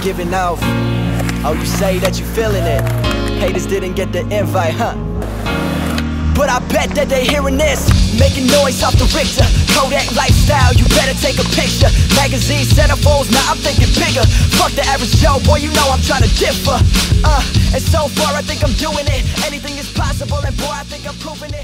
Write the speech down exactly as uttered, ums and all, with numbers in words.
giving off. Oh, you say that you feeling it. Haters didn't get the invite, huh? But I bet that they hearing this, making noise off the Richter. Kodak lifestyle, you better take a picture. Magazine centerfolds, now I'm thinking bigger. Fuck the average Joe, boy, you know I'm trying to differ. Uh, and so far I think I'm doing it. Anything is possible, and boy, I think I'm proving it.